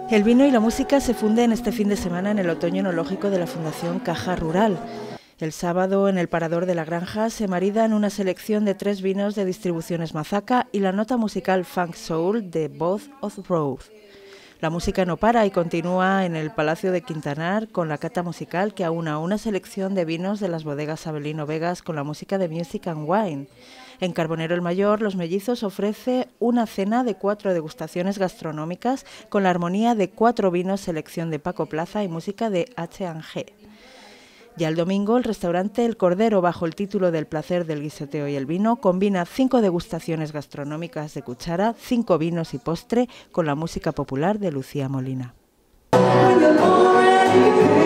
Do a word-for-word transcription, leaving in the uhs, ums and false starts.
El vino y la música se funden este fin de semana en el otoño enológico de la Fundación Caja Rural. El sábado, en el Parador de la Granja, se maridan una selección de tres vinos de distribuciones Mazaca y la nota musical Funk Soul de Both of Road. La música no para y continúa en el Palacio de Quintanar con la cata musical que aúna una selección de vinos de las bodegas Abelino Vegas con la música de Music and Wine. En Carbonero el Mayor, Los Mellizos ofrece una cena de cuatro degustaciones gastronómicas con la armonía de cuatro vinos, selección de Paco Plaza y música de H and G. Ya el domingo, el restaurante El Cordero, bajo el título del placer del guisoteo y el vino, combina cinco degustaciones gastronómicas de cuchara, cinco vinos y postre con la música popular de Lucía Molina.